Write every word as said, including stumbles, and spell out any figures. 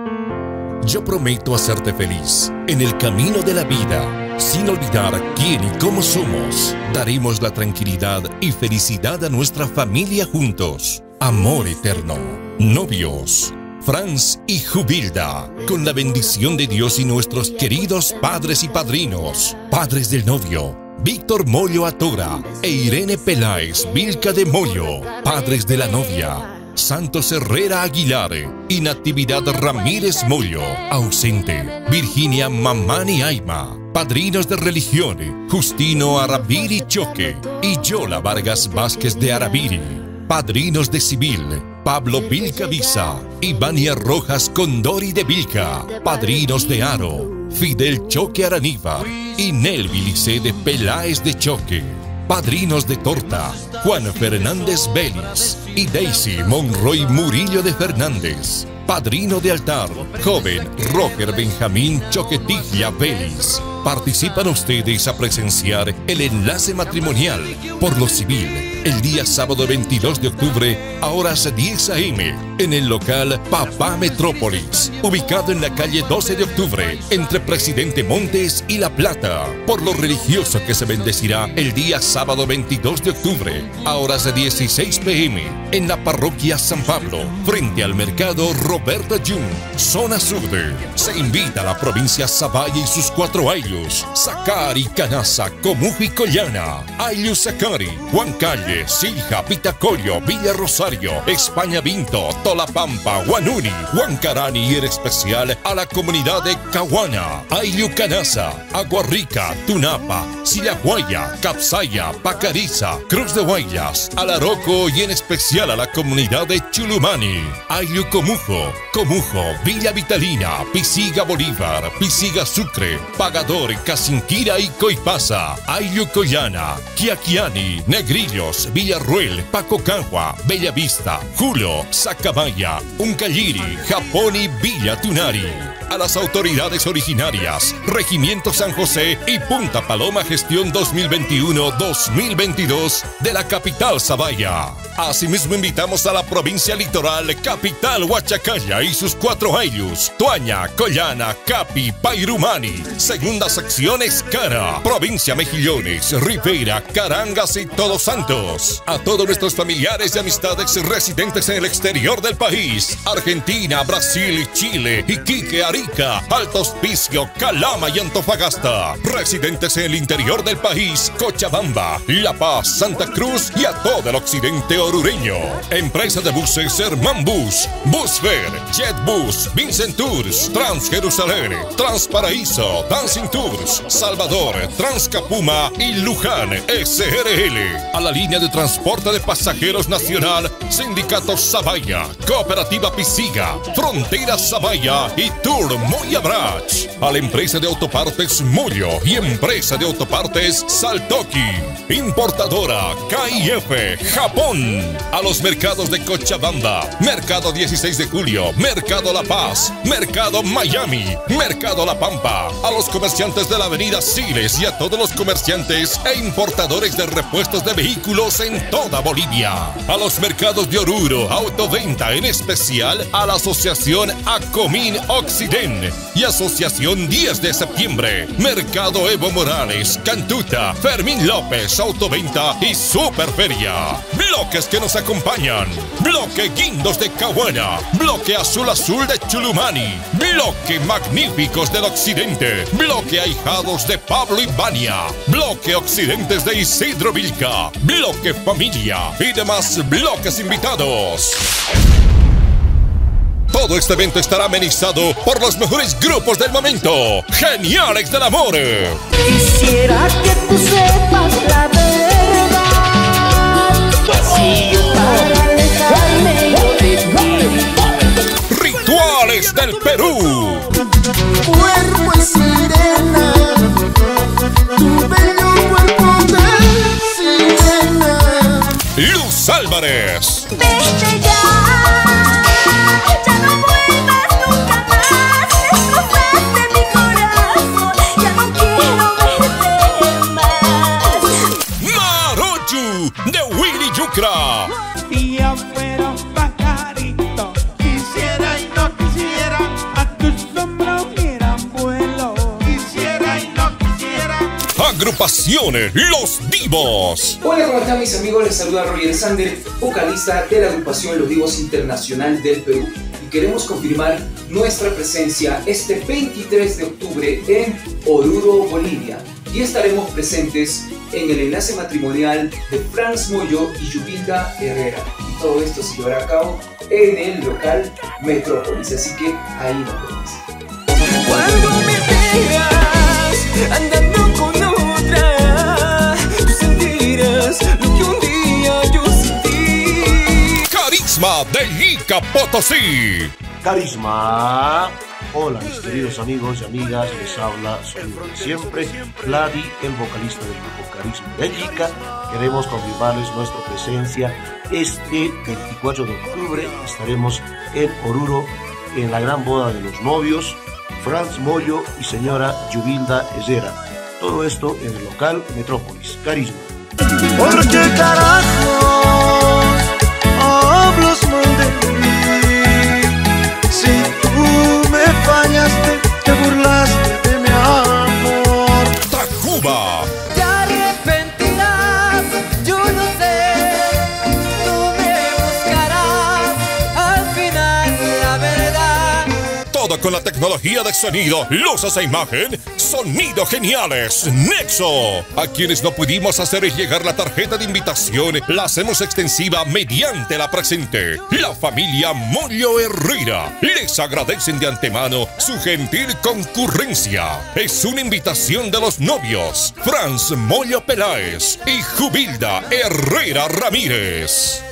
Yo prometo hacerte feliz en el camino de la vida, sin olvidar quién y cómo somos. Daremos la tranquilidad y felicidad a nuestra familia juntos. Amor eterno. Novios Franz y Jubilda, con la bendición de Dios y nuestros queridos padres y padrinos. Padres del novio Víctor Mollo Atora e Irene Peláez Vilca de Mollo. Padres de la novia Santos Herrera Aguilar y Natividad Ramírez Mollo, ausente. Virginia Mamani Aima. Padrinos de religión Justino Arabiri Choque y Yola Vargas Vázquez de Arabiri. Padrinos de civil Pablo Vilca Visa y Vania Rojas Condori de Vilca. Padrinos de aro Fidel Choque Aranívar y Nelvi Licé de Peláez de Choque. Padrinos de torta Juan Fernández Vélez y Daisy Monroy Murillo de Fernández. Padrino de altar joven Roger Benjamín Choquetilla Vélez. Participan ustedes a presenciar el enlace matrimonial por lo civil el día sábado veintidós de octubre a horas diez a eme en el local Papá Metrópolis, ubicado en la calle doce de octubre entre Presidente Montes y La Plata. Por lo religioso que se bendecirá el día sábado veintidós de octubre a horas dieciséis pe eme en la parroquia San Pablo, frente al mercado Roberto Jung, zona sur. Se invita a la provincia Sabaya y sus cuatro ayllus, Zacari, Canasa, Comujo y Collana. Ayllu Zacari, Juan Calle, Silja, Pitacoyo, Villa Rosario, España Vinto, Tolapampa, Guanuni, Huancarani y en especial a la comunidad de Caguana. Ayllu Canasa, Aguarrica, Tunapa, Sillaguaya, Capsaya, Pacariza, Cruz de Guayas, Alaroco y en especial a la comunidad de Chulumani. Ayllu Comujo, Comujo, Villa Vitalina, Pisiga Bolívar, Pisiga Sucre, Pagador, Casinquira y Coipasa. Ayllu Collana, Quiaquiani, Negrillos, Villarruel, Pacocagua, Bellavista, Julo, Sacabaya, Uncalliri, Japón y Villa Tunari. A las autoridades originarias, Regimiento San José y Punta Paloma Gestión dos mil veintiuno dos mil veintidós de la capital Sabaya. Asimismo invitamos a la provincia litoral Capital Huachacalla y sus cuatro ayllus, Tuaña, Collana, Capi, Pairumani, segunda sección Escara, provincia Mejillones, Rivera, Carangas y Todos Santos. A todos nuestros familiares y amistades residentes en el exterior del país, Argentina, Brasil, Chile, Iquique, Arica, Alto Hospicio, Calama y Antofagasta. Residentes en el interior del país, Cochabamba, La Paz, Santa Cruz y a todo el occidente orureño. Empresa de buses Herman Bus, Busfer, JetBus, Vincent Tours, Trans Jerusalén, Transparaíso, Dancing Tours, Salvador, Transcapuma y Luján S R L. A la línea de transporte de pasajeros nacional, Sindicato Sabaya, Cooperativa Pisiga, Frontera Sabaya y Tour Moya Brach. A la empresa de autopartes Mollo y empresa de autopartes Saltoki. Importadora K I F, Japón. A los mercados de Cochabamba, Mercado dieciséis de julio, Mercado La Paz, Mercado Miami, Mercado La Pampa. A los comerciantes de la avenida Siles y a todos los comerciantes e importadores de repuestos de vehículos en toda Bolivia. A los mercados de Oruro, Autoventa, en especial a la asociación Acomín Occident y asociación diez de septiembre. Mercado Evo Morales, Cantuta, Fermín López, Autoventa y Superferia. Bloques que nos acompañan: Bloque Guindos de Caguana, Bloque Azul Azul de Chulumani, Bloque Magníficos del Occidente, Bloque Ahijados de Pablo y Vania, Bloque Occidentes de Isidro Vilca, Bloque Familia y demás bloques invitados. Todo este evento estará amenizado por los mejores grupos del momento, Geniales del Amor. Quisiera que tú sepas la verdad. Si yo para alejarme de ti. Rituales del Perú. Cuerpo y sirena, tu bello cuerpo de sirena. Luz Álvarez. Vete ya. De Willy Yucra. Si yo fuera un pajarito, quisiera y no quisiera a agrupación Los Divos. Hola, ¿cómo están mis amigos? Les saluda Roger Sander, vocalista de la agrupación Los Divos Internacional del Perú. Y queremos confirmar nuestra presencia este veintitrés de octubre en Oruro, Bolivia. Y estaremos presentes en el enlace matrimonial de Franz Moyo y Yubilda Herrera. Y todo esto se llevará a cabo en el local Metrópolis. Así que ahí nos vemos. Cuando me veas andando con otra, tú sentirás lo que un día yo sentí. Carisma de Ica Potosí. Carisma. Hola mis queridos amigos y amigas, les habla Sonido de Siempre, Vladi, el vocalista del grupo Carisma de Ica. Queremos confirmarles nuestra presencia este veinticuatro de octubre. Estaremos en Oruro en la gran boda de los novios, Franz Moyo y señora Yubilda Herrera. Todo esto en el local Metrópolis. Carisma. ¿Por qué carajo hablas mal de mí? Si tú me fallaste, te burlaste de mi amor. Tacuba. Te arrepentirás, yo no sé. Tú me buscarás al final la verdad. Todo con la tecnología de sonido, luces e imagen, sonido geniales, Nexo. A quienes no pudimos hacer llegar la tarjeta de invitación, la hacemos extensiva mediante la presente. La familia Moyo Herrera les agradecen de antemano su gentil concurrencia. Es una invitación de los novios, Franz Moyo Peláez y Yubilda Herrera Ramírez.